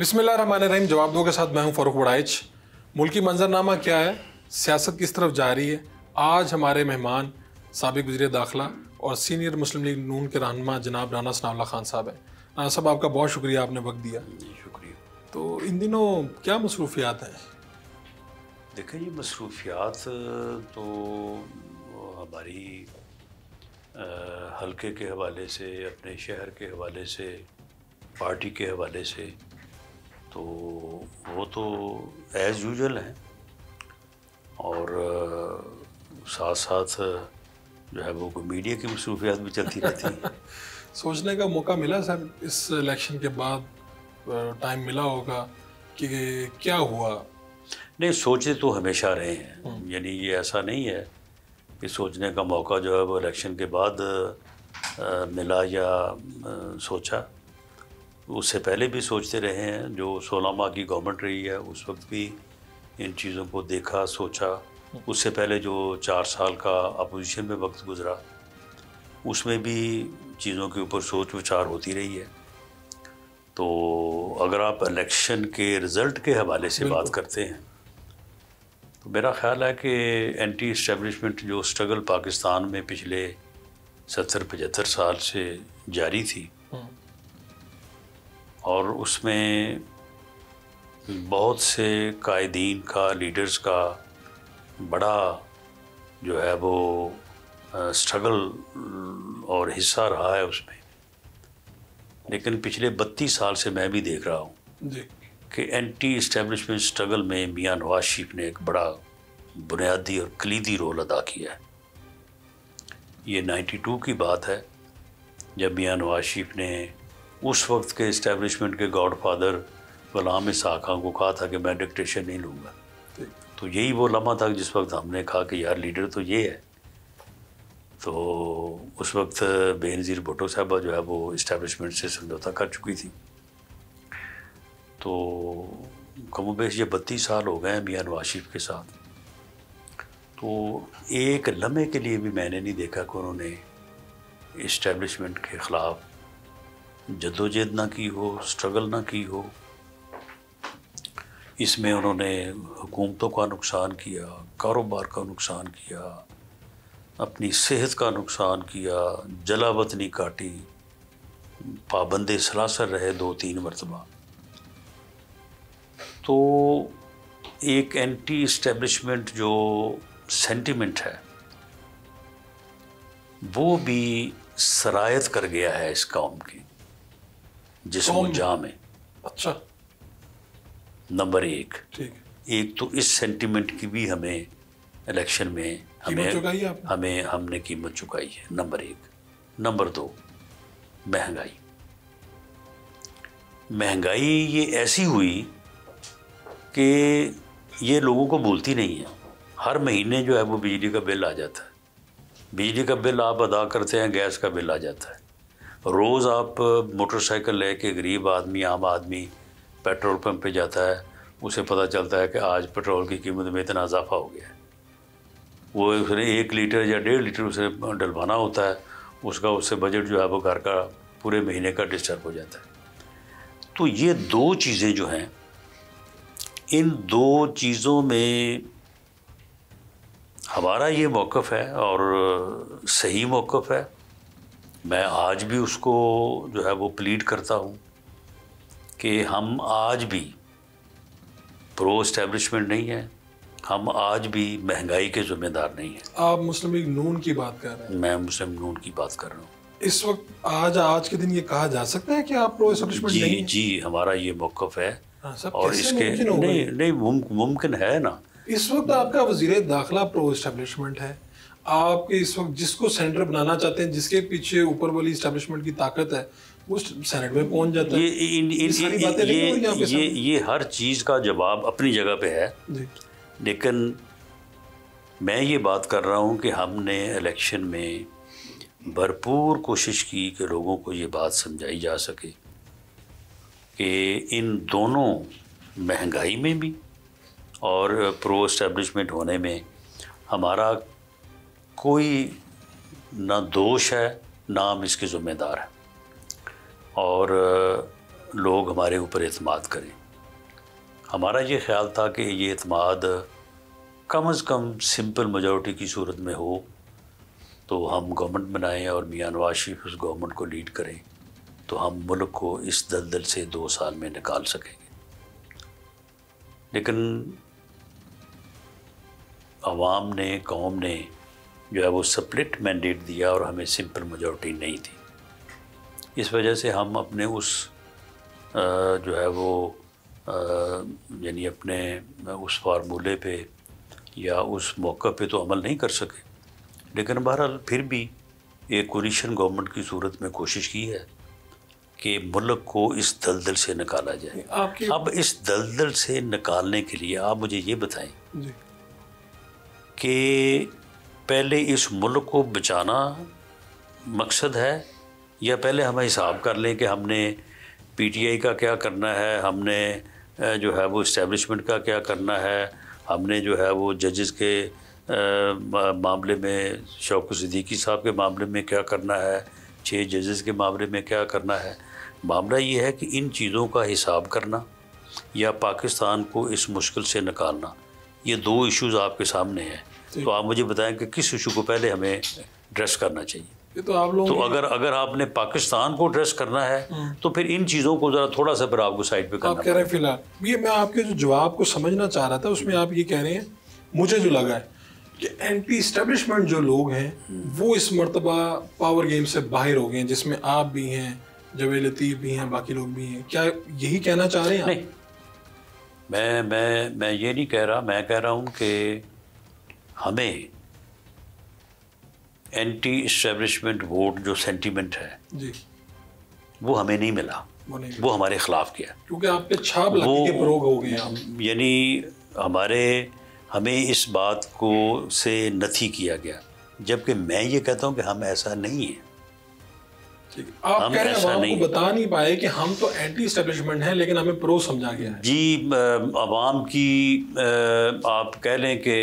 बिस्मिल्लाहिर्रहमानिर्रहीम। जवाब दो के साथ मैं हूं फ़ारूक वड़ाइच। मुल्की मंजरनामा क्या है, सियासत किस तरफ जा रही है। आज हमारे मेहमान साबिक वज़ीर दाखिला और सीनियर मुस्लिम लीग नून के रहनुमा जनाब राना सनाउल्लाह खान साहब हैं। राना साहब, आपका बहुत शुक्रिया, आपने वक्त दिया। जी शुक्रिया। तो इन दिनों क्या मसरूफियात हैं? देखिए, ये मसरूफियात तो हमारी हलके के हवाले से, अपने शहर के हवाले से, पार्टी के हवाले से, तो वो तो एज़ यूजुअल हैं। और साथ साथ जो है वो मीडिया की मसरूफियात भी चलती रहती हैं। सोचने का मौका मिला सर, इस इलेक्शन के बाद टाइम मिला होगा कि क्या हुआ? नहीं, सोचे तो हमेशा रहे हैं, यानी ये ऐसा नहीं है कि सोचने का मौका जो है वो इलेक्शन के बाद मिला या सोचा। उससे पहले भी सोचते रहे हैं। जो 16 माह की गवर्नमेंट रही है उस वक्त भी इन चीज़ों को देखा, सोचा। उससे पहले जो 4 साल का अपोजिशन में वक्त गुजरा उसमें भी चीज़ों के ऊपर सोच विचार होती रही है। तो अगर आप इलेक्शन के रिज़ल्ट के हवाले से बात करते हैं तो मेरा ख़्याल है कि एंटी इस्टेब्लिशमेंट जो स्ट्रगल पाकिस्तान में पिछले 70-75 साल से जारी थी और उसमें बहुत से कायदीन का, लीडर्स का बड़ा जो है वो स्ट्रगल और हिस्सा रहा है उसमें। लेकिन पिछले 32 साल से मैं भी देख रहा हूँ कि एंटी इस्टेब्लिशमेंट स्ट्रगल में मियां नवाज शरीफ ने एक बड़ा बुनियादी और कलीदी रोल अदा किया है। ये 92 की बात है जब मियां नवाज शरीफ ने उस वक्त के इस्टेब्लिशमेंट के गॉडफादर गुलाम इसहाक खान को कहा था कि मैं डिक्टेशन नहीं लूँगा। तो यही वो लम्हा था जिस वक्त हमने कहा कि यार लीडर तो ये है। तो उस वक्त बेनज़ीर भुट्टो साहबा जो है वो इस्टेब्लिशमेंट से समझौता कर चुकी थी। तो कमोबेश ये 32 साल हो गए हैं मियां नवाज शरीफ के साथ। तो एक लम्हे के लिए भी मैंने नहीं देखा कि उन्होंने इस्टेब्लिशमेंट के ख़िलाफ़ जद्दोजहद ना की हो, स्ट्रगल ना की हो। इसमें उन्होंने हुकूमतों का नुकसान किया, कारोबार का नुकसान किया, अपनी सेहत का नुकसान किया, जलावतनी काटी, पाबंदे सलासर रहे 2-3 मरतबा। तो एक एंटी इस्टेब्लिशमेंट जो सेंटिमेंट है वो भी सरायत कर गया है इस कौम की जिस्म जाँ में। अच्छा, नंबर 1। ठीक है। एक तो इस सेंटिमेंट की भी हमें इलेक्शन में हमने कीमत चुकाई है, नंबर 1। नंबर 2, महंगाई ये ऐसी हुई कि ये लोगों को भूलती नहीं है। हर महीने जो है वो बिजली का बिल आ जाता है, बिजली का बिल आप अदा करते हैं, गैस का बिल आ जाता है। रोज़ आप मोटरसाइकिल लेके गरीब आदमी, आम आदमी पेट्रोल पंप पे जाता है, उसे पता चलता है कि आज पेट्रोल की कीमत में इतना इजाफा हो गया है। वो उसने 1 लीटर या 1.5 लीटर उसे डलवाना होता है, उससे बजट जो है वो घर का पूरे महीने का डिस्टर्ब हो जाता है। तो ये 2 चीज़ें जो हैं, इन 2 चीज़ों में हमारा ये मौक़िफ़ है और सही मौक़िफ़ है। मैं आज भी उसको जो है वो प्लीड करता हूँ कि हम आज भी प्रो एस्टेब्लिशमेंट नहीं है, हम आज भी महंगाई के ज़िम्मेदार नहीं हैं। आप मुस्लिम लीग नून की बात कर रहे हैं? मैं मुस्लिम नून की बात कर रहा हूँ। इस वक्त आज के दिन ये कहा जा सकता है कि आप प्रो एस्टेब्लिशमेंट नहीं हैं? जी, हमारा ये मौक़िफ़ है। और इसके नहीं मुमकिन है ना। इस वक्त आपका वज़ीर दाखिला प्रो एस्टेब्लिशमेंट है। आप इस वक्त जिसको सेंटर बनाना चाहते हैं, जिसके पीछे ऊपर वाली एस्टेब्लिशमेंट की ताकत है, वो सेनेट में पहुंच जाता है। ये हर चीज़ का जवाब अपनी जगह पे है। लेकिन मैं ये बात कर रहा हूँ कि हमने इलेक्शन में भरपूर कोशिश की कि लोगों को ये बात समझाई जा सके कि इन दोनों, महंगाई में भी और प्रो एस्टेब्लिशमेंट होने में हमारा कोई ना दोष है, ना हम इसके ज़िम्मेदार हैं। और लोग हमारे ऊपर एतमाद करें। हमारा ये ख्याल था कि ये एतमाद कम से कम सिंपल मेजॉरिटी की सूरत में हो तो हम गवर्नमेंट बनाएं और मियां नवाज शरीफ उस गवर्नमेंट को लीड करें तो हम मुल्क को इस दलदल से 2 साल में निकाल सकेंगे। लेकिन अवाम ने, कौम ने जो है वो स्प्लिट मैंडेट दिया और हमें सिंपल मेजॉरिटी नहीं थी। इस वजह से हम अपने उस जो है वो यानी अपने उस फार्मूले पे या उस मौक़ा पे तो अमल नहीं कर सके। लेकिन बहरहाल फिर भी एक कोलिशन गवर्नमेंट की सूरत में कोशिश की है कि मुल्क को इस दलदल से निकाला जाए। अब इस दलदल से निकालने के लिए आप मुझे ये बताएं कि पहले इस मुल्क को बचाना मकसद है या पहले हम हिसाब कर लें कि हमने पीटीआई का क्या करना है, हमने जो है वो इस्टेब्लिशमेंट का क्या करना है, हमने जो है वो जजेस के मामले में, शौकत सिद्दीकी साहब के मामले में क्या करना है, 6 जजेस के मामले में क्या करना है। मामला ये है कि इन चीज़ों का हिसाब करना या पाकिस्तान को इस मुश्किल से निकालना, ये 2 इश्यूज़ आपके सामने हैं। तो आप मुझे बताएं कि किस इशू को पहले हमें एड्रेस करना चाहिए। तो आप लोग तो अगर आपने पाकिस्तान को एड्रेस करना है तो फिर इन चीज़ों को ज़रा थोड़ा सा फिर आपको साइड पे करना। आप कह रहे हैं फिलहाल ये मैं आपके जो जवाब को समझना चाह रहा था उसमें आप ये कह रहे हैं, मुझे जो लगा है कि एंटी इस्टेब्लिशमेंट जो लोग हैं वो इस मर्तबा पावर गेम से बाहर हो गए हैं, जिसमें आप भी हैं, जवेद लतीफ़ भी हैं, बाकी लोग भी हैं। क्या यही कहना चाह रहे हैं? नहीं, मैं ये नहीं कह रहा। मैं कह रहा हूँ कि हमें एंटी इस्टेब्लिशमेंट वोट जो सेंटीमेंट है जी, वो हमें नहीं मिला, वो हमारे ख़िलाफ़ किया, क्योंकि आप पे छाप लगी के प्रोग हो गए। यानी हमें इस बात को से नथी किया गया, जबकि मैं ये कहता हूँ कि हम ऐसा नहीं है। आप कह रहे हैं अवाम को बता नहीं पाए कि हम तो एंटी इस्टेब्लिशमेंट हैं, लेकिन हमें प्रो समझा गया है। जी, अवाम की आप कह लें कि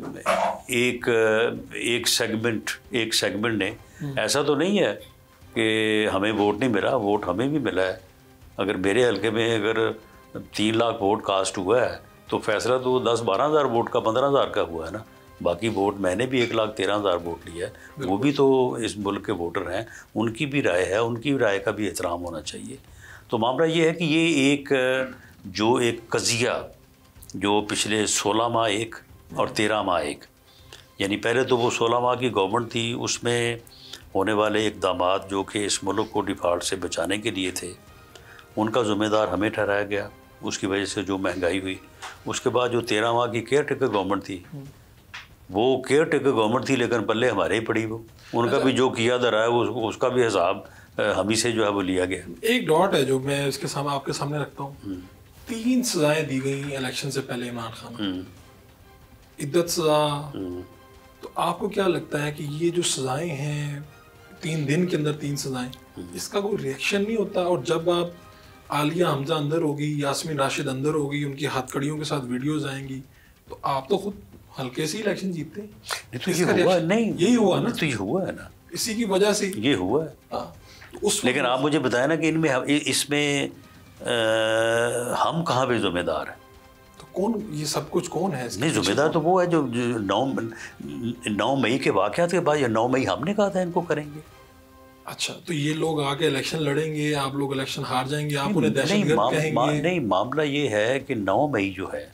एक सेगमेंट ने, ऐसा तो नहीं है कि हमें वोट नहीं मिला, वोट हमें भी मिला है। अगर मेरे हल्के में अगर 3 लाख वोट कास्ट हुआ है तो फैसला तो 10-12 हज़ार वोट का, 15 हज़ार का हुआ है ना। बाकी वोट मैंने भी 1,13,000 वोट लिया है, वो भी तो इस मुल्क के वोटर हैं, उनकी भी राय है, उनकी राय का भी एहतराम होना चाहिए। तो मामला ये है कि ये एक कज़िया जो पिछले 16 माह एक और 13 माह एक, यानी पहले तो वो 16 माह की गवर्नमेंट थी, उसमें होने वाले इक़दामात जो कि इस मुल्क को डिफ़ॉल्ट से बचाने के लिए थे, उनका ज़िम्मेदार हमें ठहराया गया। उसकी वजह से जो महंगाई हुई, उसके बाद जो 13 माह की केयर टेकर गवर्नमेंट थी, वो केयर टेकर गवर्नमेंट थी, लेकिन पल्ले हमारे ही पड़ी। वो उनका भी जो किया जा रहा है उसका भी हिसाब हम ही से जो है वो लिया गया। एक डॉट है जो मैं इसके सामने आपके सामने रखता हूँ। 3 सजाएं दी गई इलेक्शन से पहले इमरान खान, इद्दत सजा। तो आपको क्या लगता है कि ये जो सजाएं हैं 3 दिन के अंदर 3 सजाएं, इसका कोई रिएक्शन नहीं होता? और जब आप आलिया हमजा अंदर होगी, यास्मीन राशिद अंदर होगी, उनकी हथकड़ियों के साथ वीडियोस आएंगी, तो आप तो खुद हल्के से इलेक्शन जीतते हैं। नहीं तो ये हुआ नहीं, यही हुआ ना, तो ये हुआ है ना, इसी की वजह से ये हुआ है। तो लेकिन आप मुझे बताएं ना कि इसमें हम कहाँ पे जिम्मेदार हैं? तो कौन, ये सब कुछ कौन है? नहीं, जिम्मेदार तो वो है जो 9 मई के वाक़यात के बाद, या 9 मई हमने कहा था इनको करेंगे। अच्छा, तो ये लोग आके इलेक्शन लड़ेंगे, आप लोग इलेक्शन हार जाएंगे, आप उन्हें दहशतगर्द कहेंगे? नहीं, मामला ये है कि 9 मई जो है,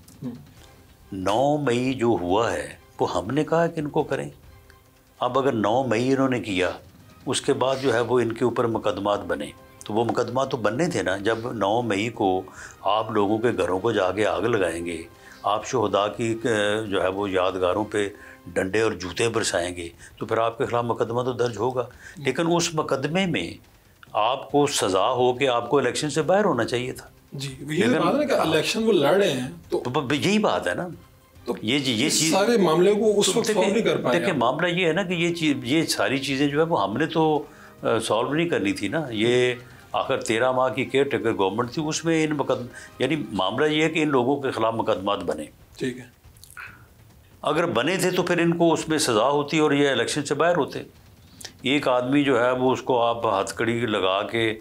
9 मई जो हुआ है वो हमने कहा कि इनको करें। अब अगर 9 मई इन्होंने किया, उसके बाद जो है वो इनके ऊपर मुकदमात बने, तो वो मुकदमा तो बनने थे ना। जब 9 मई को आप लोगों के घरों को जाके आग लगाएंगे, आप शोहदा की जो है वो यादगारों पे डंडे और जूते बरसाएंगे, तो फिर आपके खिलाफ मुकदमा तो दर्ज होगा। लेकिन उस मुकदमे में आपको सज़ा हो कि आपको इलेक्शन से बाहर होना चाहिए था। जी, ये बात है कि इलेक्शन वो लड़ रहे हैं, तो यही बात है ना। तो ये चीज़ सारे मामले को उस वक्त सॉल्व नहीं कर पाए। देखिए, मामला ये है ना कि ये सारी चीज़ें जो है वो हमने तो सॉल्व नहीं करनी थी ना। ये आखिर 13 माह की केयर टेकर गवर्नमेंट थी, उसमें यानी मामला ये है कि इन लोगों के खिलाफ मुकदमात बने। ठीक है, अगर बने थे तो फिर इनको उसमें सज़ा होती और ये इलेक्शन से बाहर होते। एक आदमी जो है वो उसको आप हथकड़ी लगा के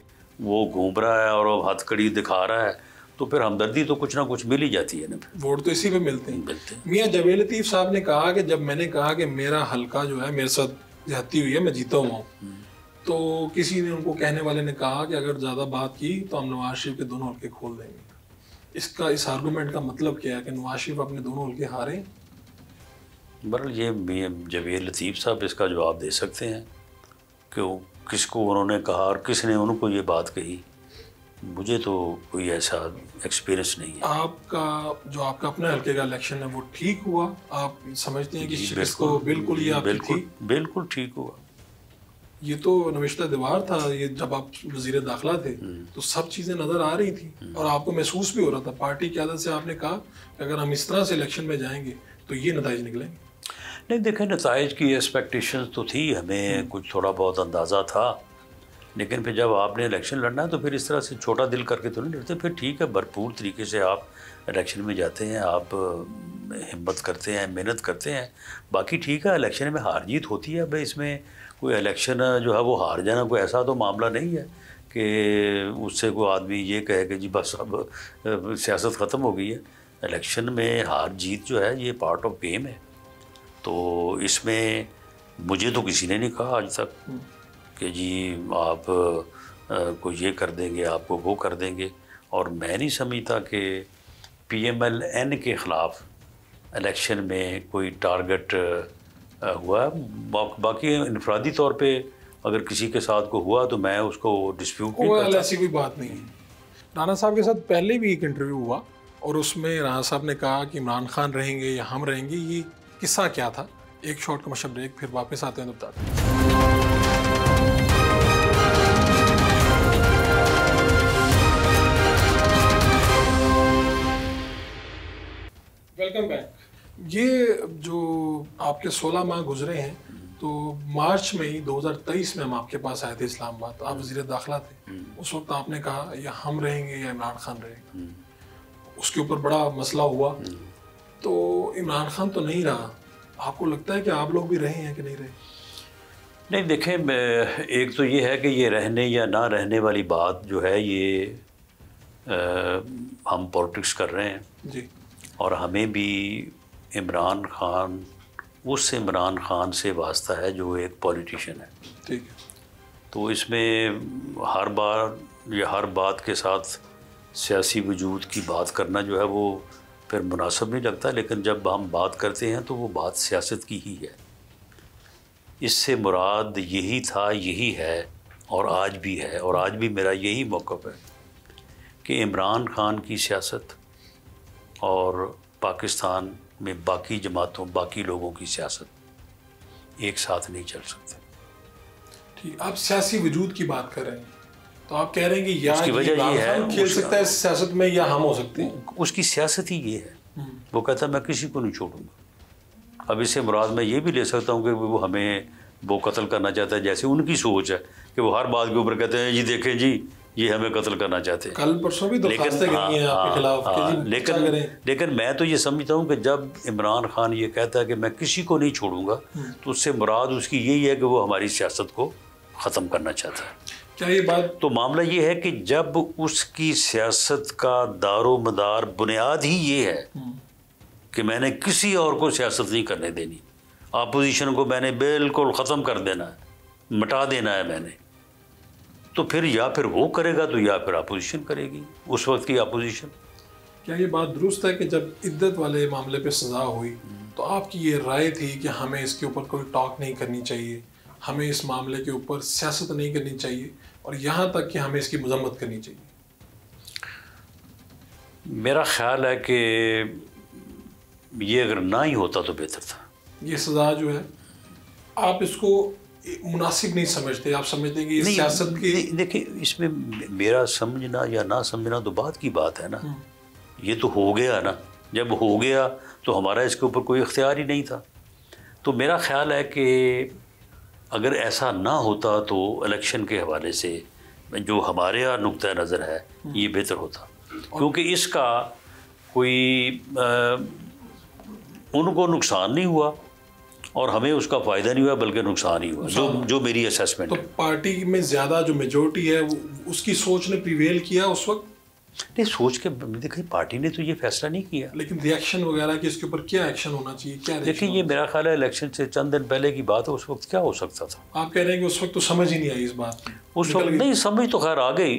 वो घूम रहा है और वो हथकड़ी दिखा रहा है, तो फिर हमदर्दी तो कुछ ना कुछ मिल ही जाती है ना। वोट तो इसी पे मिलते हैं। मियाँ जावेद लतीफ़ साहब ने कहा कि जब मैंने कहा कि मेरा हल्का जो है मेरे साथ ज्यादती हुई है, मैं जीता हुआ हूँ, तो किसी ने उनको कहने वाले ने कहा कि अगर ज़्यादा बात की तो हम नवाज शरीफ के दोनों हल्के खोल देंगे। इस आर्गूमेंट का मतलब क्या है कि नवाज शरीफ अपने दोनों हल्के हारे? बहरहाल ये जावेद लतीफ़ साहब इसका जवाब दे सकते हैं कि किसको उन्होंने कहा और किसने उनको ये बात कही। मुझे तो कोई ऐसा एक्सपीरियंस नहीं है। आपका अपने हल्के का इलेक्शन है वो ठीक हुआ? आप समझते हैं कि इसको बिल्कुल ही आपकी थी? बिल्कुल ठीक हुआ। ये तो नविश्ता दीवार था, ये जब आप वज़ीर दाखिला थे तो सब चीज़ें नज़र आ रही थी और आपको महसूस भी हो रहा था। पार्टी की आदत से आपने कहा कि अगर हम इस तरह से इलेक्शन में जाएंगे तो ये नतीजे निकलेंगे। नहीं, देखें, नताइज की एक्सपेक्टेशंस तो थी, हमें कुछ थोड़ा बहुत अंदाज़ा था, लेकिन फिर जब आपने इलेक्शन लड़ना है तो फिर इस तरह से छोटा दिल करके तो नहीं लड़ते। फिर ठीक है, भरपूर तरीके से आप इलेक्शन में जाते हैं, आप हिम्मत करते हैं, मेहनत करते हैं। बाकी ठीक है, इलेक्शन में हार जीत होती है। भाई इसमें कोई इलेक्शन जो है वो हार जाना कोई ऐसा तो मामला नहीं है कि उससे कोई आदमी ये कहे कि जी बस अब सियासत ख़त्म हो गई है। इलेक्शन में हार जीत जो है ये पार्ट ऑफ गेम है। तो इसमें मुझे तो किसी ने नहीं कहा आज तक कि जी आप को ये कर देंगे, आपको वो कर देंगे। और मैं नहीं समझता कि PMLN के ख़िलाफ़ इलेक्शन में कोई टारगेट हुआ। बाकी इनफरादी तौर पे अगर किसी के साथ को हुआ तो मैं उसको डिस्प्यूट नहीं करता। ऐसी कोई बात नहीं है। राना साहब के साथ पहले भी एक इंटरव्यू हुआ और उसमें राना साहब ने कहा कि इमरान खान रहेंगे या हम रहेंगे। ये किस्सा क्या था? एक शॉर्ट कमर्शियल ब्रेक, फिर वापस आते हैं तो बताते हैं। Welcome back. ये जो आपके 16 माह गुजरे हैं, तो मार्च में ही 2023 में हम आपके पास आए थे इस्लामाबाद, आप वज़ीर दाखिला थे। उस वक्त आपने कहा या हम रहेंगे या इमरान खान रहेंगे। उसके ऊपर बड़ा मसला हुआ। तो इमरान खान तो नहीं रहा, आपको लगता है कि आप लोग भी रहे हैं कि नहीं रहे? नहीं, देखें, एक तो ये है कि ये रहने या ना रहने वाली बात जो है ये हम पॉलिटिक्स कर रहे हैं जी, और हमें भी इमरान खान उस इमरान खान से वास्ता है जो एक पॉलिटिशियन है। ठीक है। तो इसमें हर बार या हर बात के साथ सियासी वजूद की बात करना जो है वो फिर मुनासिब नहीं लगता। लेकिन जब हम बात करते हैं तो वो बात सियासत की ही है। इससे मुराद यही था, यही है और आज भी है, और आज भी मेरा यही मौक़िफ़ है कि इमरान खान की सियासत और पाकिस्तान में बाकी जमातों, बाकी लोगों की सियासत एक साथ नहीं चल सकते। ठीक, आप सियासी वजूद की बात कर रहे हैं तो आप कह रहे हैं कि या उसकी वजह ये है खेल सकता है सियासत में या हम हो सकते हैं। उसकी सियासत ही ये है। वो कहता है मैं किसी को नहीं छोड़ूंगा। अब इससे मुराद मैं ये भी ले सकता हूँ कि वो हमें वो कत्ल करना चाहता है, जैसे उनकी सोच है कि वो हर बात के ऊपर कहते हैं जी देखें जी ये हमें कत्ल करना चाहते हैं। कल परसों भी दरख्वास्तें गई हैं आपके खिलाफ। लेकिन मैं तो ये समझता हूँ कि जब इमरान खान ये कहता है कि मैं किसी को नहीं छोड़ूंगा तो उससे मुराद उसकी यही है कि वो हमारी सियासत को ख़त्म करना चाहता है। क्या ये बात? तो मामला ये है कि जब उसकी सियासत का दारो मदार बुनियाद ही ये है कि मैंने किसी और को सियासत नहीं करने देनी, अपोजिशन को मैंने बिल्कुल ख़त्म कर देना है, मिटा देना है मैंने, तो फिर या फिर वो करेगा तो या फिर अपोजिशन करेगी, उस वक्त की अपोजिशन। क्या ये बात दुरुस्त है कि जब इद्दत वाले मामले पे सज़ा हुई तो आपकी ये राय थी कि हमें इसके ऊपर कोई टॉक नहीं करनी चाहिए, हमें इस मामले के ऊपर सियासत नहीं करनी चाहिए और यहाँ तक कि हमें इसकी मजम्मत करनी चाहिए? मेरा ख्याल है कि ये अगर ना ही होता तो बेहतर था। ये सज़ा जो है आप इसको मुनासिब नहीं समझते? आप समझते हैं कि ये सियासत की? देखिए, इसमें मेरा समझना या ना समझना तो बात की बात है ना। ये तो हो गया ना, जब हो गया तो हमारा इसके ऊपर कोई इख्तियार ही नहीं था। तो मेरा ख्याल है कि अगर ऐसा ना होता तो इलेक्शन के हवाले से जो हमारे यहाँ नुक्ता नज़र है ये बेहतर होता, क्योंकि इसका कोई उनको नुकसान नहीं हुआ और हमें उसका फ़ायदा नहीं हुआ बल्कि नुकसान ही हुआ, जो मेरी असेसमेंट तो है। पार्टी में ज़्यादा जो मेजोरिटी है उसकी सोच ने प्रिवेल किया उस वक्त? नहीं, सोच के देखिए पार्टी ने तो ये फैसला नहीं किया, लेकिन रिएक्शन वगैरह कि इसके ऊपर क्या एक्शन होना चाहिए, क्या देखिए ये मेरा ख्याल है इलेक्शन से चंद दिन पहले की बात है, उस वक्त क्या हो सकता था। आप कह रहे हैं कि उस वक्त तो समझ ही नहीं आई इस बात की? उस वक्त नहीं समझ तो खैर आ गई।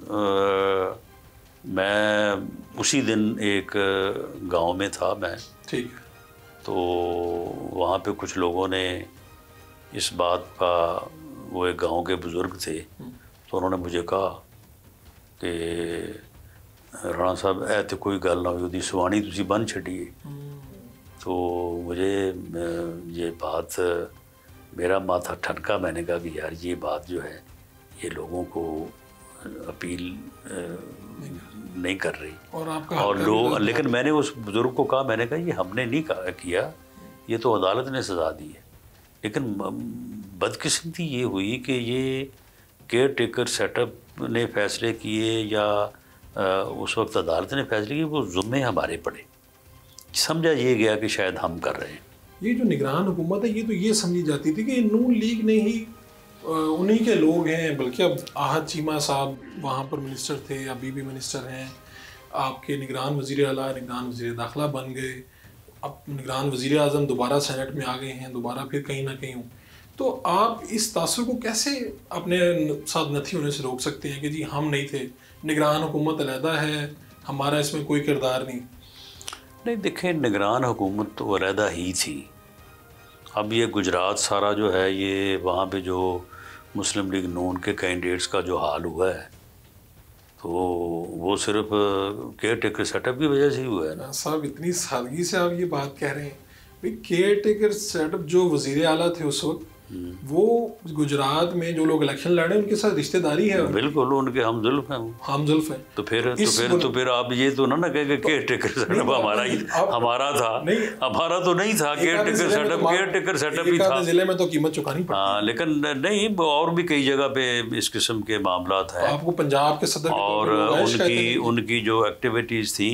मैं उसी दिन एक गांव में था मैं, ठीक है, तो वहाँ पे कुछ लोगों ने इस बात का, वो एक गांव के बुज़ुर्ग थे, तो उन्होंने मुझे कहा कि राणा साहब ऐ तो कोई गल ना हुई, सुहानी तुसी बन छड़िए। तो मुझे ये बात, मेरा माथा ठनका, मैंने कहा कि यार ये बात जो है ये लोगों को अपील नहीं कर रही और लोग, लेकिन मैंने उस बुज़ुर्ग को कहा, मैंने कहा ये हमने नहीं किया, ये तो अदालत ने सज़ा दी है। लेकिन बदकिस्मती ये हुई कि ये केयर टेकर सेटअप ने फैसले किए या उस वक्त अदालत ने फैसले किए, वो ज़ुम्मे हमारे पड़े, समझा ये गया कि शायद हम कर रहे हैं। ये जो निगरान हुकूमत है ये तो ये समझी जाती थी कि नून लीग ने ही उन्हीं के लोग हैं, बल्कि अब आहद चीमा साहब वहाँ पर मिनिस्टर थे, अभी भी मिनिस्टर हैं, आपके निगरान वज़ीर आला निगरान वज़ीर दाखिला बन गए, अब निगरान वज़ीर आज़म दोबारा सेनेट में आ गए हैं, दोबारा फिर कहीं ना कहीं। तो आप इस तासुर को कैसे अपने साथ नथी होने से रोक सकते हैं कि जी हम नहीं थे, निगरान हुकूमत अलहदा है, हमारा इसमें कोई किरदार नहीं? नहीं देखें, निगरान हुकूमत तो अलहदा ही थी। अब ये गुजरात सारा जो है, ये वहाँ पे जो मुस्लिम लीग नून के कैंडिडेट्स का जो हाल हुआ है, तो वो सिर्फ केयर टेकर सेटअप की वजह से ही हुआ है ना साहब। इतनी सादगी से आप ये बात कह रहे हैं भाई, केयर टेकर सेटअप जो वज़ीर आला थे उस वक्त, वो गुजरात में जो लोग इलेक्शन लड़े उनके साथ रिश्तेदारी है। बिल्कुल, उनके हम जुल्फ हैं, हम जुल्फ हैं। तो फिर आप ये तो ना कहेंगे केयर टेकर सेटअप हमारा ही, हमारा था, हमारा तो नहीं था। केयर टेकर सेटअप ही था। जिले में तो कीमत चुकानी पड़ती है। हाँ, लेकिन नहीं, और भी कई जगह पे इस किस्म के मामलात हैं। आपको पंजाब के सदर और उनकी जो एक्टिविटीज़ थी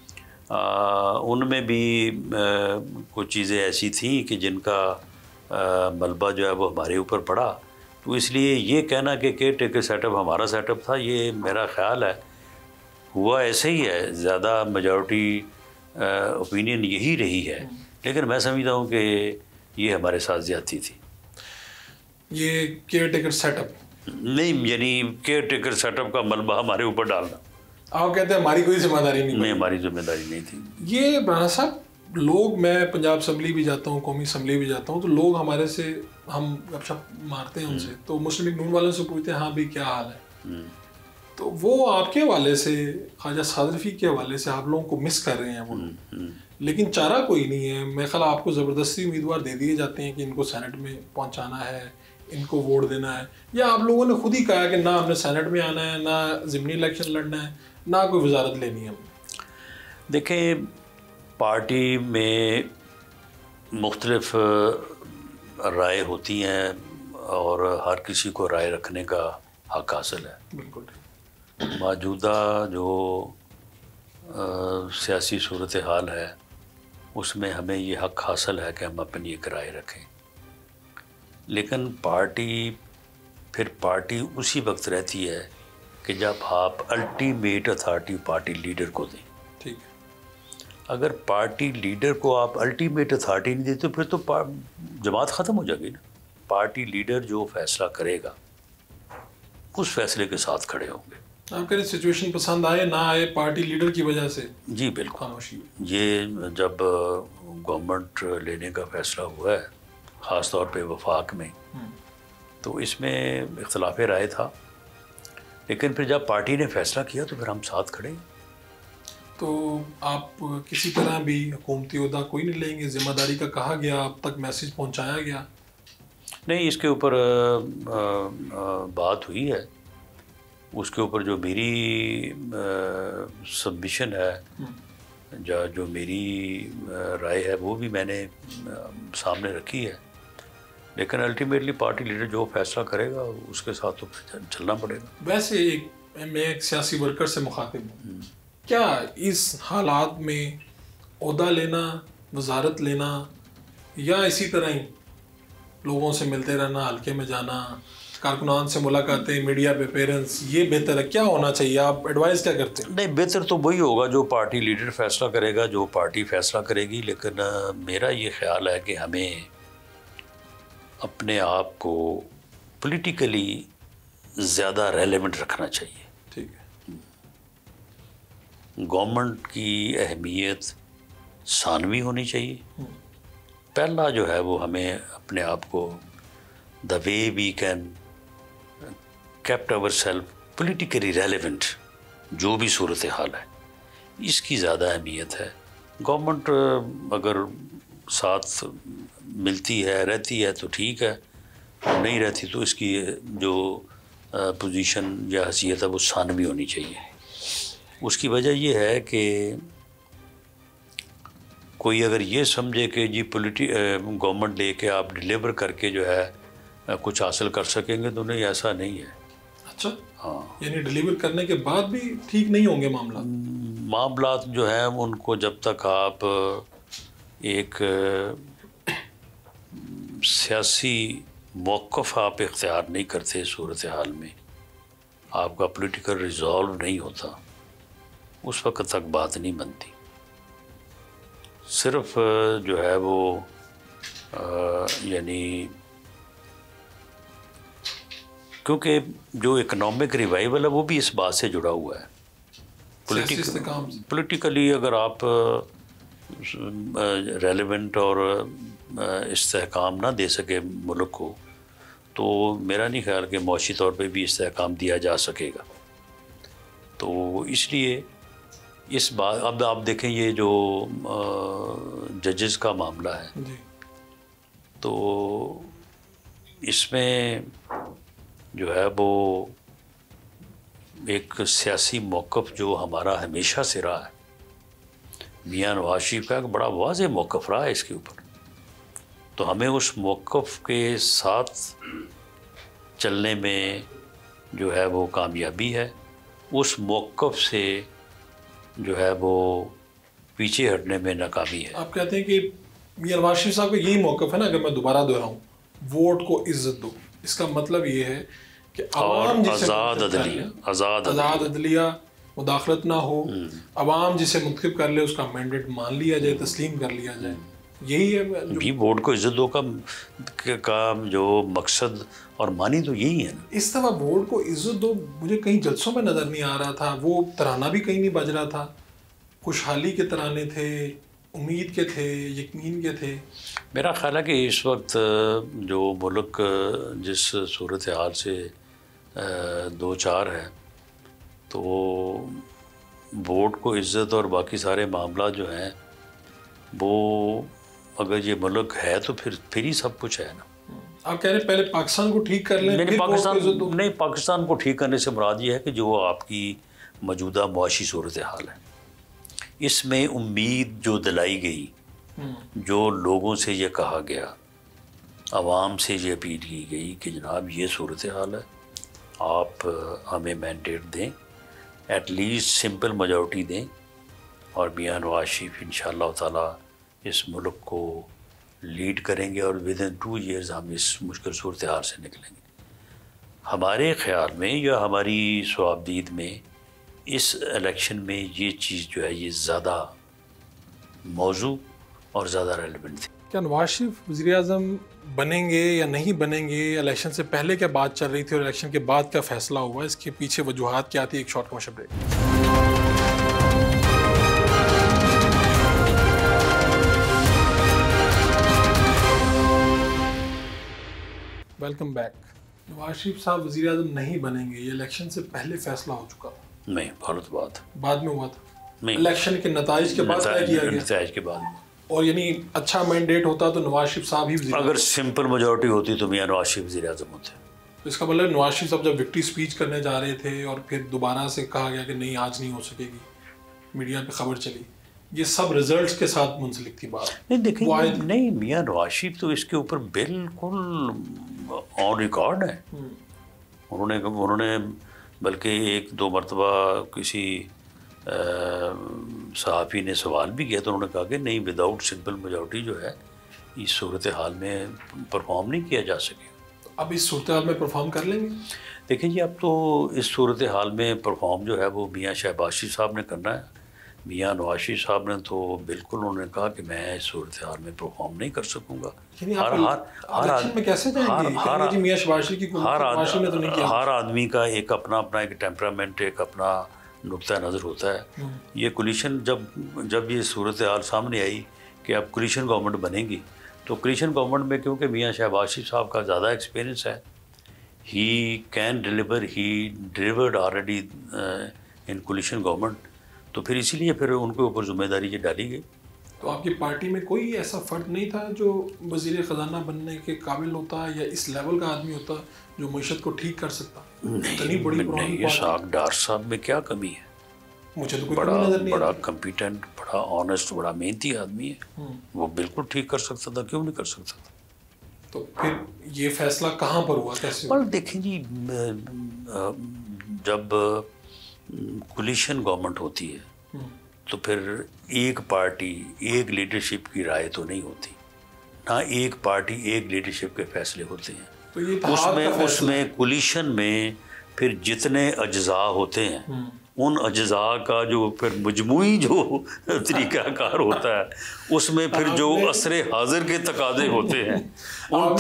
उनमें भी कुछ चीज़ें ऐसी थी कि जिनका मलबा जो है वो हमारे ऊपर पड़ा। तो इसलिए ये कहना कि केयर टेकर सेटअप हमारा सेटअप था, ये मेरा ख्याल है हुआ ऐसे ही है। ज़्यादा मेजॉरिटी ओपिनियन यही रही है, लेकिन मैं समझता हूँ कि ये हमारे साथ ज़्यादती थी। ये केयर टेकर सेटअप नहीं, यानी केयर टेकर सेटअप का मलबा हमारे ऊपर डालना, आप कहते हैं हमारी कोई जिम्मेदारी नहीं? हमारी जिम्मेदारी नहीं थी। ये राणा साहब, लोग, मैं पंजाब असम्बली भी जाता हूँ, कौमी असम्बली भी जाता हूँ, तो लोग हमारे से, हम गपशप मारते हैं उनसे, तो मुस्लिम लीग नून वालों से पूछते हैं हाँ भाई क्या हाल है, तो वो आपके हवाले से, ख्वाजा साद रफ़ी के हवाले से आप लोगों को मिस कर रहे हैं वो लोग, लेकिन चारा कोई नहीं है। मैं ख्याल आपको ज़बरदस्ती उम्मीदवार दे दिए जाते हैं कि इनको सेनेट में पहुँचाना है, इनको वोट देना है, या आप लोगों ने खुद ही कहा कि ना हमने सेनेट में आना है, ना ज़िमनी इलेक्शन लड़ना है, ना कोई वजारत लेनी है हमने? देखें, पार्टी में मुख्तलिफ राय होती हैं और हर किसी को राय रखने का हक हासिल है। बिल्कुल। मौजूदा जो सियासी सूरत हाल है उसमें हमें ये हक हासिल है कि हम अपनी एक राय रखें, लेकिन पार्टी उसी वक्त रहती है कि जब आप अल्टीमेट अथॉरिटी पार्टी लीडर को दें। ठीक है। अगर पार्टी लीडर को आप अल्टीमेट अथॉरिटी नहीं देते, फिर तो जमात ख़त्म हो जाएगी ना। पार्टी लीडर जो फैसला करेगा उस फैसले के साथ खड़े होंगे। आप कह रहे सिचुएशन पसंद आए ना आए, पार्टी लीडर की वजह से? जी बिल्कुल। खामोशी। ये जब गवर्नमेंट लेने का फैसला हुआ है, ख़ास तौर पे वफाक में, तो इसमें इख्तलाफ राय था, लेकिन फिर जब पार्टी ने फैसला किया तो फिर हम साथ खड़े। तो आप किसी तरह भी हुकूमती ओहदा कोई नहीं लेंगे? जिम्मेदारी का कहा गया, अब तक मैसेज पहुंचाया गया? नहीं, इसके ऊपर बात हुई है, उसके ऊपर जो मेरी सबमिशन है, जो मेरी राय है वो भी मैंने सामने रखी है, लेकिन अल्टीमेटली पार्टी लीडर जो फैसला करेगा उसके साथ तो चलना पड़ेगा। वैसे मैं एक सियासी वर्कर से मुखातिब हूँ, क्या इस हालात में ओहदा लेना, वजारत लेना या इसी तरह ही लोगों से मिलते रहना, हल्के में जाना, कारकुनान से मुलाकातें, मीडिया पे पेरेंट्स, ये बेहतर है? क्या होना चाहिए? आप एडवाइस क्या करते हैं? नहीं, बेहतर तो वही होगा जो पार्टी लीडर फैसला करेगा, जो पार्टी फैसला करेगी। लेकिन मेरा ये ख्याल है कि हमें अपने आप को पॉलिटिकली ज़्यादा रेलेवेंट रखना चाहिए। ठीक है। गवर्नमेंट की अहमियत सानवी होनी चाहिए। पहला जो है वो हमें अपने आप को the way we can kept our self politically relevant, जो भी सूरत हाल है, इसकी ज़्यादा अहमियत है। गवर्नमेंट अगर साथ मिलती है, रहती है तो ठीक है, नहीं रहती तो इसकी जो पोजीशन या हैसियत है वो सानवी होनी चाहिए। उसकी वजह ये है कि कोई अगर ये समझे कि जी गवर्नमेंट लेके आप डिलीवर करके जो है कुछ हासिल कर सकेंगे, तो नहीं, ऐसा नहीं है। अच्छा, हाँ, यानी डिलीवर करने के बाद भी ठीक नहीं होंगे मामलात जो हैं उनको जब तक आप एक सियासी मौक़िफ़ आप इख्तियार नहीं करते, सूरत हाल में आपका पॉलिटिकल रिजॉल्व नहीं होता, उस वक्त तक बात नहीं बनती। सिर्फ जो है वो यानी क्योंकि जो इकनॉमिक रिवाइवल है वो भी इस बात से जुड़ा हुआ है। पॉलिटिकली अगर आप रेलेवेंट और इस्तेहकाम ना दे सके मुल्क को, तो मेरा नहीं ख्याल कि मौशी तौर पे भी इस्तेहकाम दिया जा सकेगा। तो इसलिए इस बात, अब आप देखें ये जो जजेस का मामला है जी। तो इसमें जो है वो एक सियासी मौक़िफ़ जो हमारा हमेशा से रहा है, मियां नवाज शरीफ का एक बड़ा वाज़ेह मौक़िफ़ रहा है इसके ऊपर, तो हमें उस मौक़िफ़ के साथ चलने में जो है वो कामयाबी है। उस मौक़िफ़ से जो है वो पीछे हटने में नाकामी है। आप कहते हैं कि मियां नवाज शरीफ साहब का यही मौक़िफ़ है ना, अगर मैं दोबारा दोहराऊं, वोट को इज्जत दो। इसका मतलब ये है कि आवाम जिसे आज़ाद अदलिया, मुदाखलत ना हो, आवाम जिसे मुंतखब कर ले उसका मैंडेट मान लिया जाए, तस्लीम कर लिया जाए, यही है भी वोट को इज्जत दो का जो मकसद और मानी तो यही है ना। इस दफ़ा वोट को इज्जत दो मुझे कहीं जलसों में नज़र नहीं आ रहा था, वो तराना भी कहीं नहीं बज रहा था। खुशहाली के तराने थे, उम्मीद के थे, यकीन के थे। मेरा ख्याल है कि इस वक्त जो मुल्क जिस सूरत हाल से दो चार है, तो वोट को इज्जत और बाकी सारे मामला जो हैं वो, अगर ये मुल्क है तो फिर ही सब कुछ है ना। आप कह रहे पहले पाकिस्तान को ठीक कर लें, नहीं, पाकिस्तान को ठीक करने से मुराद ये है कि जो आपकी मौजूदा मुआशी सूरत हाल है, इसमें उम्मीद जो दिलाई गई, जो लोगों से ये कहा गया, आवाम से ये अपील की गई कि जनाब ये सूरत हाल है, आप हमें मैंडेट दें, एटलीस्ट सिंपल मेजॉरिटी दें, और मियां नवाज शरीफ इंशाअल्लाह ताला इस मुल्क को लीड करेंगे और विदिन 2 ईयर्स हम इस मुश्किल सूरत हाल से निकलेंगे। हमारे ख़्याल में या हमारी स्वाबदीद में इस इलेक्शन में ये चीज़ जो है ये ज़्यादा मौजू और ज़्यादा रेलेवेंट थी। क्या नवाज शरीफ वज़ीर आज़म बनेंगे या नहीं बनेंगे, इलेक्शन से पहले क्या बात चल रही थी और इलेक्शन के बाद क्या फ़ैसला हुआ, इसके पीछे वजूहात क्या थी? एक short commercial break. Welcome back. Nawaz Sharif साहब वज़ीर आज़म नहीं बनेंगे, ये इलेक्शन से पहले फ़ैसला हो चुका था? नहीं, बाद में हुआ था। इलेक्शन के नताइज के बाद तय किया गया, नताइज के बाद। और यानी अच्छा मैंडेट होता तो नवाज शरीफ साहब ही, अगर सिंपल मेजॉरिटी होती तो मियां नवाज शरीफ वज़ीर आज़म होते। तो इसका मतलब नवाज शरीफ साहब जब विक्ट्री स्पीच करने जा रहे थे और फिर दोबारा से कहा गया कि नहीं आज नहीं हो सकेगी, मीडिया पे खबर चली, ये सब रिजल्ट्स के साथ मुंसलिक थी बात? नहीं, देखिए, नहीं, मियां नवाज शरीफ तो इसके ऊपर बिल्कुल ऑन रिकॉर्ड है। उन्होंने बल्कि 1-2 मरतबा किसी सहाफ़ी ने सवाल भी किया तो उन्होंने कहा कि नहीं, विदाउट सिंपल मेजॉरिटी जो है इस सूरत हाल में परफॉर्म नहीं किया जा सके। अब इस सूरत हाल में परफॉर्म कर लेंगे? देखिए जी, अब तो इस सूरत हाल में परफॉर्म जो है वो मियाँ शहबाज शरीफ साहब ने करना है। मियाँ नवाज शरीफ साहब ने तो बिल्कुल उन्होंने कहा कि मैं इस सूरत हाल में परफॉर्म नहीं कर सकूँगा। हर आदमी का एक अपना एक टेम्परामेंट, एक अपना नुक्ता नज़र होता है। ये कोलिशन जब ये सूरत हाल सामने आई कि अब कोलिशन गवर्नमेंट बनेगी, तो कोलिशन गवर्नमेंट में क्योंकि मियाँ शहबाज शरीफ साहब का ज़्यादा एक्सपीरियंस है, he can deliver, he delivered already in coalition government, तो फिर इसीलिए फिर उनके ऊपर जिम्मेदारी ये डाली गई। तो आपकी पार्टी में कोई ऐसा फ़र्द नहीं था जो वज़ीर ख़जाना बनने के काबिल होता या इस लेवल का आदमी होता जो मईशत को ठीक कर सकता? नहीं, डार साहब में क्या कमी है? मुझे तो कोई कमी नजर नहीं। बड़ा कॉम्पिटेंट, बड़ा ऑनेस्ट, बड़ा मेहनती आदमी है, वो बिल्कुल ठीक कर सकता था, क्यों नहीं कर सकता था? तो फिर ये फैसला कहाँ पर हुआ, कैसे हुआ? पर देखें जी, जब कोलिशन गवर्नमेंट होती है तो फिर एक पार्टी एक लीडरशिप की राय तो नहीं होती ना, एक पार्टी एक लीडरशिप के फैसले होते हैं। तो ये उसमें कोलिशन में फिर जितने अज्जा होते हैं उन अज्जा का जो फिर मजमूई जो तरीक़ाकार होता है, उसमें फिर जो असरे हाजिर के तकाज़े होते हैं, उन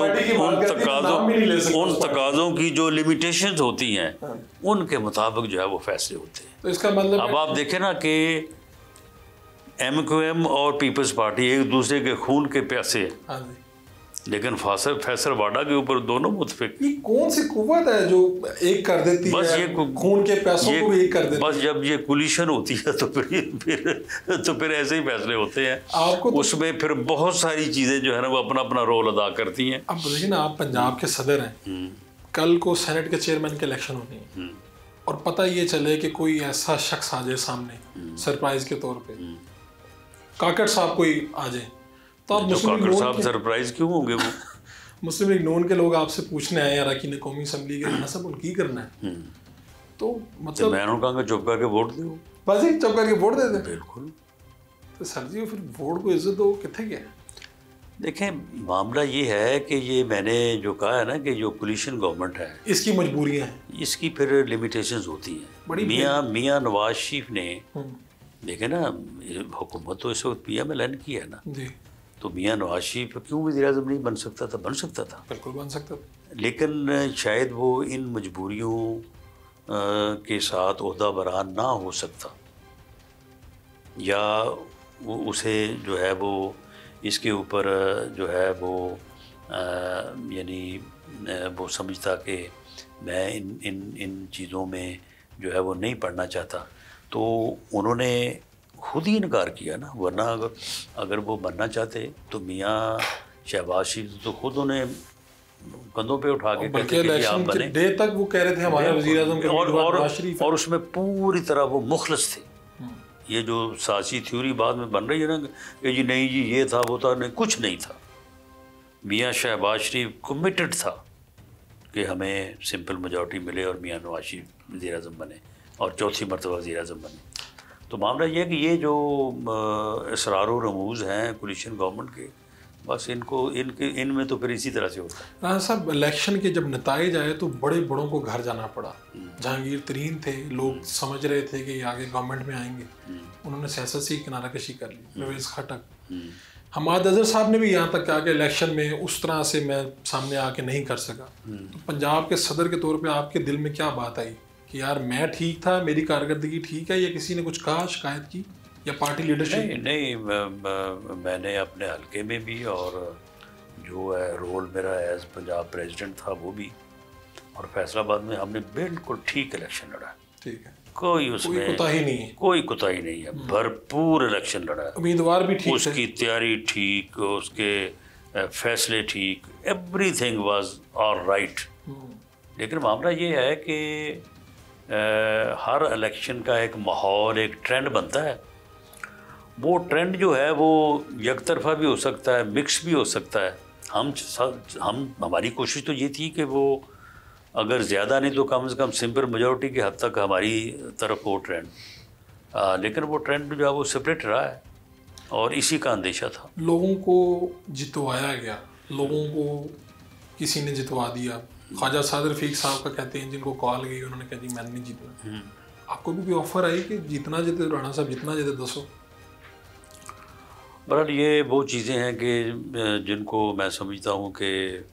तकाज़ों की जो लिमिटेशंस होती हैं, उनके मुताबिक जो है वो फैसले होते हैं। तो इसका मतलब अब आप देखें ना कि MQM और पीपल्स पार्टी एक दूसरे के खून के प्यासे हैं, लेकिन फैसल वाडा के ऊपर दोनों मुतफिक। ये कौन सी कुव्वत है जो एक कर देती बस है? ये खून के प्यासों को भी एक कर देती है। बस जब ये कोलिशन होती है तो फिर ऐसे ही फैसले होते हैं। आपको तो उसमें फिर बहुत सारी चीज़ें जो है ना वो अपना अपना रोल अदा करती हैं। अब देखिए ना, आप पंजाब के सदर हैं, कल को सेनेट के चेयरमैन के इलेक्शन होनी है और पता ये चले कि कोई ऐसा शख्स आ जाए सामने सरप्राइज के तौर पे, काकड़ साहब कोई आ जाए, तो आप काकड़ साहब सरप्राइज क्यों होंगे? वो मुस्लिम लीग नून के लोग आपसे पूछने आए यार कि कौमी असम्बली के सब उनकी करना है, तो मतलब मैं उन्होंने कहा चुप करके वोट दो, बस ही चुप करके वोट दे दे। बिल्कुल। तो सर जी फिर वोट को इज्जत दो, कितने गया? देखें, मामला ये है कि ये मैंने जो कहा है ना कि जो कोलिशन गवर्नमेंट है, इसकी मजबूरियां हैं, इसकी फिर लिमिटेशंस होती हैं। मियाँ नवाज शरीफ ने देखे ना, हुकूमत तो इस वक्त PMLN की है ना जी, तो मियाँ नवाज शरीफ क्यों वज़ीर-ए-आज़म नहीं बन सकता था? बन सकता था, बिल्कुल बन सकता था, लेकिन शायद वो इन मजबूरियों के साथ ओहदा बरान ना हो सकता, या वो उसे जो है वो इसके ऊपर जो है वो यानी वो समझता कि मैं इन चीज़ों में जो है वो नहीं पढ़ना चाहता, तो उन्होंने खुद ही इनकार किया ना। वरना अगर वो बनना चाहते तो मियाँ शहबाज शरीफ तो खुद उन्हें कंधों पे उठा के कहते थे कि आप बने। डे तक वो कह रहे थे हमारे वज़ीर-ए-आज़म के और उसमें पूरी तरह वो मुखलस थे। ये जो सासी थ्योरी बाद में बन रही है ना कि जी नहीं जी ये था वो था, नहीं, कुछ नहीं था। मियाँ शहबाज शरीफ कमिटेड था कि हमें सिंपल मेजॉरिटी मिले और मियाँ नवाज शरीफ वज़ीर-ए-आज़म बने और चौथी मरतबा वज़ीर-ए-आज़म बने। तो मामला ये है कि ये जो इसरार व रमूज़ हैं कोलिशन गवर्नमेंट के, बस इनमें तो फिर इसी तरह से होता है। राणा साहब, इलेक्शन के जब नताइज आए तो बड़े बड़ों को घर जाना पड़ा। जहांगीर तरीन थे, लोग समझ रहे थे कि आगे गवर्नमेंट में आएंगे, उन्होंने सियासत से किनारा कशी कर ली। परवेज़ खटक, हमाद अजहर साहब ने भी यहाँ तक कहा कि इलेक्शन में उस तरह से मैं सामने आके नहीं कर सका। तो पंजाब के सदर के तौर पर आपके दिल में क्या बात आई कि यार मैं ठीक था, मेरी कारकर्दगी ठीक है, या किसी ने कुछ कहा, शिकायत की, या पार्टी लीडरशिप? नहीं, मैंने अपने हल्के में भी और जो है रोल मेरा एज पंजाब प्रेसिडेंट था वो भी, और फैसलाबाद में हमने बिल्कुल ठीक इलेक्शन लड़ा। ठीक है, कोई उसमें कोताही नहीं है, कोई कोताही नहीं है, भरपूर इलेक्शन लड़ा है। उम्मीदवार भी ठीक, उसकी तैयारी ठीक, उसके फैसले ठीक, एवरीथिंग वाज ऑल राइट। लेकिन मामला ये है कि हर इलेक्शन का एक माहौल, एक ट्रेंड बनता है। वो ट्रेंड जो है वो एक तरफा भी हो सकता है, मिक्स भी हो सकता है। हमारी कोशिश तो ये थी कि वो अगर ज़्यादा नहीं तो कम से कम सिंपल मेजॉरिटी की हद तक हमारी तरफ हो ट्रेंड, लेकिन वो ट्रेंड जो है वो सेपरेट रहा है। और इसी का अंदेशा था। लोगों को जितवाया गया, लोगों को किसी ने जितवा दिया। ख्वाजा साद रफीक साहब का कहते हैं, जिनको कॉल गई उन्होंने कहा जी मैंने नहीं जीतना। आपको भी कोई ऑफर आई कि जितना जीते राणा साहब, जितना जीते दसो? बहरहाल ये वो चीज़ें हैं कि जिनको मैं समझता हूँ कि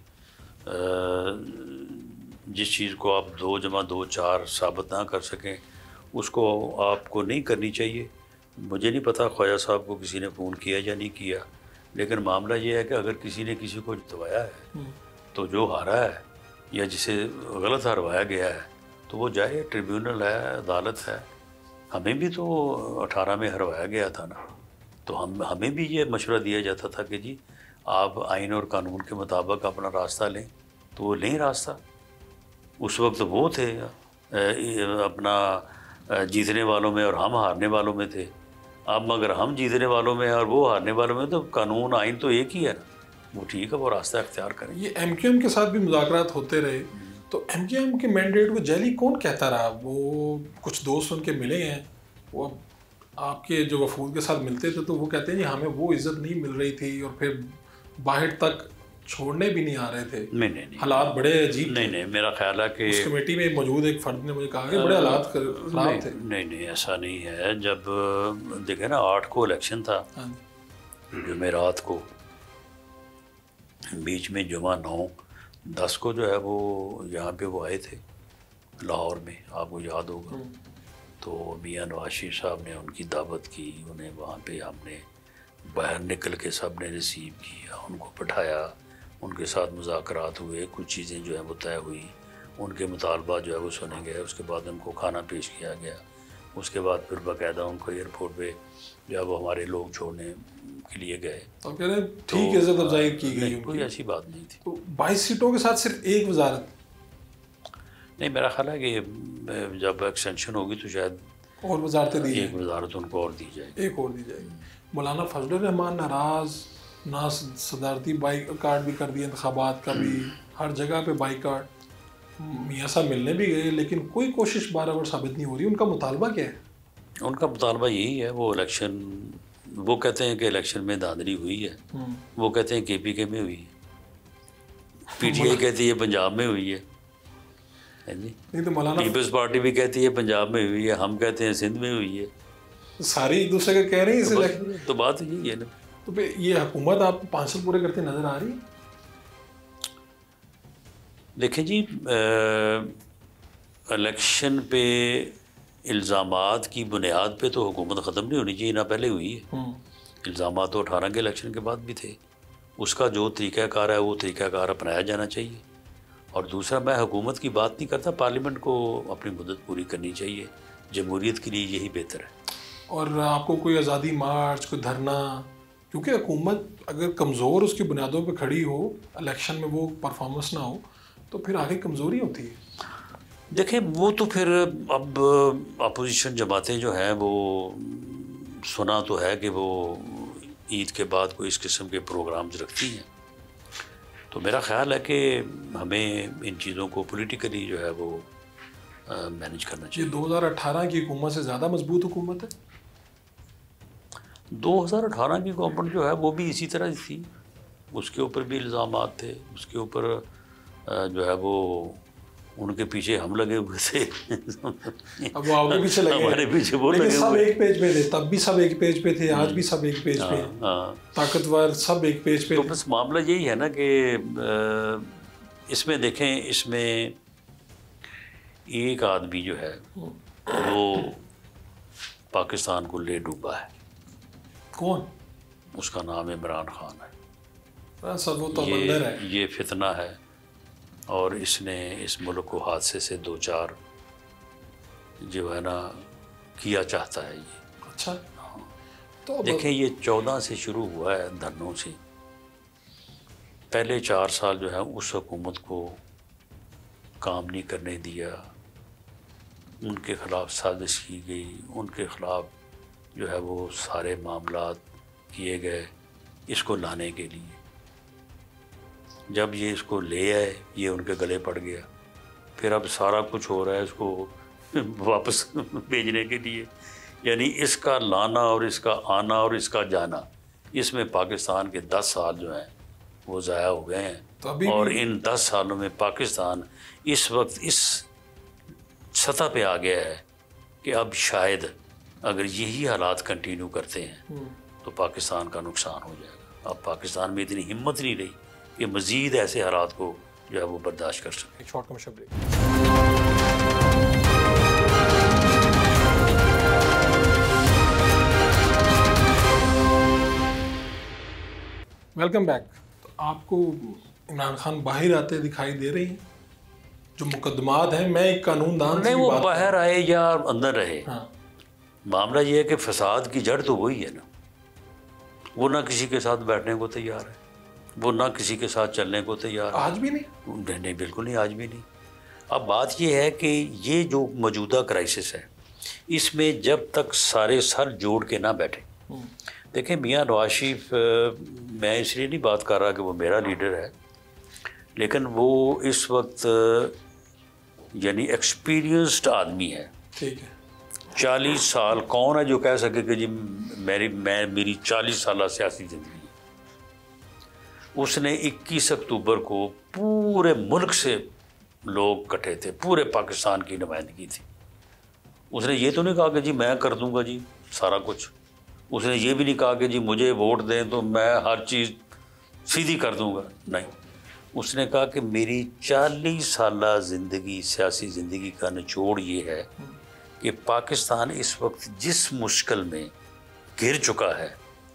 जिस चीज़ को आप 2 + 2 4 साबित ना कर सकें उसको आपको नहीं करनी चाहिए। मुझे नहीं पता ख्वाजा साहब को किसी ने फ़ोन किया या नहीं किया, लेकिन मामला ये है कि अगर किसी ने किसी को जितवाया है तो जो हारा है या जिसे गलत हरवाया गया है तो वो जाए, ट्रिब्यूनल है, अदालत है। हमें भी तो 18 में हरवाया गया था ना, तो हमें भी ये मशवरा दिया जाता था कि जी आप आइन और कानून के मुताबिक अपना रास्ता लें, तो वो लें रास्ता। उस वक्त वो थे अपना जीतने वालों में और हम हारने वालों में थे। अब मगर हम जीतने वालों में और वो हारने वालों में, तो कानून आइन तो एक ही है ना, वो ठीक है, वो रास्ता अख्तियार करें। ये एमक्यूएम के साथ भी मुज़ाकरात होते रहे, तो एमक्यूएम के मैंडेट को जाली कौन कहता रहा? वो कुछ दोस्त उनके मिले हैं, वो आपके जो वफूद के साथ मिलते थे तो वो कहते हैं जी हमें वो इज़्ज़त नहीं मिल रही थी और फिर बाहर तक छोड़ने भी नहीं आ रहे थे। नहीं, हालात बड़े अजीब। नहीं, मेरा ख्याल है कि उस कमेटी में मौजूद एक फर्द ने मुझे कहा कि बड़े हालात खराब थे। नहीं, ऐसा नहीं है। जब देखे ना 8 को इलेक्शन था, जुमेरात को, बीच में जुमा 9, 10 को जो है वो यहाँ पे वो आए थे लाहौर में, आपको याद होगा। तो मियाँ नवाज शरीफ साहब ने उनकी दावत की, उन्हें वहाँ पे हमने बाहर निकल के सब ने रिसीव किया, उनको बैठाया, उनके साथ मुज़ाकरात हुए, कुछ चीज़ें जो है वो तय हुई, उनके मुतालबा जो है वो सुने गए। उसके बाद उनको खाना पेश किया गया। उसके बाद फिर बाकायदा उनको एयरपोर्ट पे जब वो हमारे लोग छोड़ने के लिए गए तो कह रहे ठीक इज़्ज़त अफजाई की गई। कोई ऐसी बात नहीं थी। तो 22 सीटों के साथ सिर्फ एक वजारत? नहीं, मेरा ख्याल है कि जब एक्सटेंशन होगी तो शायद और वजारतें दी, एक वजारत उनको और दी जाएगी, एक और दी जाएगी। मौलाना फजलुर रहमान नाराज़, ना सदारती बाइकाट भी कर दिया, इंतखाबात का भी, हर जगह पे बाइकाट। मियाँ साहब मिलने भी गए लेकिन कोई कोशिश बराबर साबित नहीं हो रही। उनका मुतालबा क्या है? उनका मुतालबा यही है, वो इलेक्शन, वो कहते हैं कि इलेक्शन में धांधली हुई है, वो कहते हैं KPK में हुई है, PTI कहती है पंजाब में हुई है जी, नहीं तो मौलाना पीपल्स पार्टी भी कहती है पंजाब में हुई है, हम कहते हैं सिंध में हुई है। सारी एक दूसरे का कह रहे हैं तो बात यही है ना। तो फिर ये हुकूमत आपको 5 साल पूरे करते नजर आ रही है? देखें जी, इलेक्शन पे इल्ज़ामात की बुनियाद पे तो हुकूमत ख़त्म नहीं होनी चाहिए, ना पहले हुई है। इल्ज़ामात तो 18 के इलेक्शन के बाद भी थे। उसका जो तरीक़ाकार है वो तरीक़ाकार अपनाया जाना चाहिए। और दूसरा, मैं हुकूमत की बात नहीं करता, पार्लियामेंट को अपनी मुद्दत पूरी करनी चाहिए, जमहूरियत के लिए यही बेहतर है। और आपको कोई आज़ादी मार्च, कोई धरना, क्योंकि हुकूमत अगर कमज़ोर उसकी बुनियादों पे खड़ी हो, इलेक्शन में वो परफॉर्मेंस ना हो, तो फिर आगे कमज़ोरी होती है। देखें, वो तो फिर अब अपोजिशन जमातें जो हैं वो, सुना तो है कि वो ईद के बाद कोई इस किस्म के प्रोग्राम्स रखती हैं। तो मेरा ख़्याल है कि हमें इन चीज़ों को पॉलिटिकली जो है वो मैनेज करना चाहिए। ये 2018 की हुकूमत से ज़्यादा मजबूत हुकूमत है। 2018 की गवर्नमेंट जो है वो भी इसी तरह थी, उसके ऊपर भी इल्ज़ामात थे, उसके ऊपर जो है वो उनके पीछे हम लगे हुए थे। अब वो आगे पीछे लगे, हमारे पीछे वो लगे सब हुए। एक पेज पे थे, तब भी सब एक पेज पे थे, आज भी सब एक पेज पे, ताकतवर सब एक पेज पे। तो बस मामला यही है ना कि इसमें देखें, इसमें एक आदमी जो है वो पाकिस्तान को ले डूबा है। कौन? उसका नाम इमरान खान है। सब वो तो बंदर है। ये फितना है और इसने इस मुल्क को हादसे से 2-4 जो है ना किया चाहता है ये। अच्छा, तो देखें, ये 14 से शुरू हुआ है धरनों से। पहले 4 साल जो है उस हुकूमत को काम नहीं करने दिया, उनके ख़िलाफ़ साजिश की गई, उनके ख़िलाफ़ जो है वो सारे मामलात किए गए इसको लाने के लिए। जब ये इसको ले आए, ये उनके गले पड़ गया। फिर अब सारा कुछ हो रहा है इसको वापस भेजने के लिए। यानी इसका लाना और इसका आना और इसका जाना, इसमें पाकिस्तान के 10 साल जो हैं वो ज़ाया हो गए हैं। तो और इन 10 सालों में पाकिस्तान इस वक्त इस सतह पे आ गया है कि अब शायद अगर यही हालात कंटिन्यू करते हैं तो पाकिस्तान का नुकसान हो जाएगा। अब पाकिस्तान में इतनी हिम्मत नहीं रही कि मज़ीद ऐसे हालात को जो है वो बर्दाश्त कर सके। एक short commercial break. Welcome back. तो आपको इमरान खान बाहर आते दिखाई दे रही हैं? जो मुकदमात हैं, मैं एक कानूनदान नहीं, वो बाहर आए या अंदर रहे, हाँ। मामला ये है कि फसाद की जड़ तो वही है ना। वो ना किसी के साथ बैठने को तैयार है, वो ना किसी के साथ चलने को तैयार है। आज भी नहीं? नहीं, बिल्कुल नहीं, आज भी नहीं। अब बात ये है कि ये जो मौजूदा क्राइसिस है, इसमें जब तक सारे सर जोड़ के ना बैठे, देखें मियां नवाज शरीफ, मैं इसलिए नहीं बात कर रहा कि वो मेरा लीडर है, लेकिन वो इस वक्त यानी एक्सपीरियंस्ड आदमी है। ठीक है। 40 साल कौन है जो कह सके कि जी मेरी 40 साल सियासी ज़िंदगी। उसने 21 अक्टूबर को पूरे मुल्क से लोग इकट्ठे थे, पूरे पाकिस्तान की नुमाइंदगी थी। उसने ये तो नहीं कहा कि जी मैं कर दूंगा जी सारा कुछ। उसने ये भी नहीं कहा कि जी मुझे वोट दें तो मैं हर चीज़ सीधी कर दूंगा। नहीं, उसने कहा कि मेरी 40 साल ज़िंदगी, सियासी ज़िंदगी का निचोड़ ये है कि पाकिस्तान इस वक्त जिस मुश्किल में घिर चुका है,